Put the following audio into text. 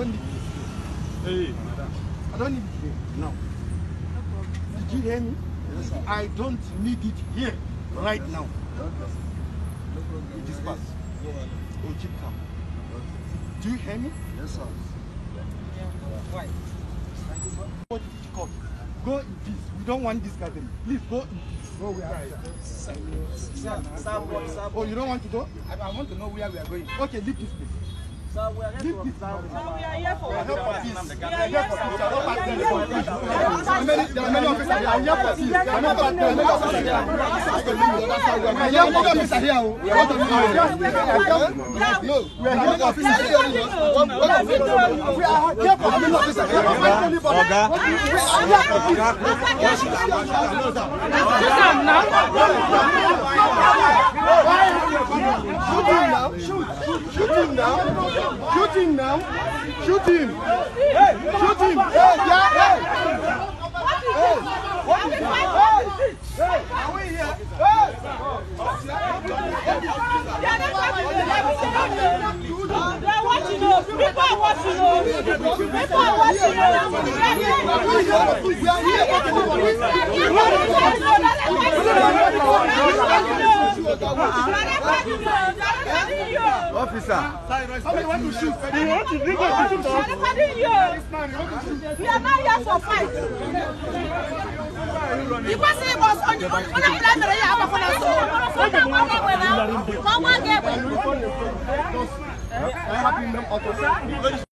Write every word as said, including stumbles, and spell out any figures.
don't need it. Hey, I don't need it here now. Did you hear me? Yes, sir. I don't need it here right now. It is past. Oh, keep calm. Do you hear me? Yes, sir. Why? Go in peace. We don't want this gathering. Please go in peace. Go where we are. Sir, sir, sir, oh, you don't want to go? I, I want to know where we are going. Okay, leave this place. Sir, we are here for peace. We are here for peace. We are here for peace. There are many officers here. I am here for peace. There are many officers here. I am here for peace. Here. We want to no, we are here for officers here. We are here for many officers here. Oga. Shoot him now. Shoot him now. Shoot him. Hey, shoot him. Hey, yeah. Hey. Hey. What is it? Hey. Are we here? Hey. They are watching us. People are watching us. People are watching us. We are here. Officer, somebody want to shoot. They want to bring us to shoot. We are not here for fight. The person was on the phone.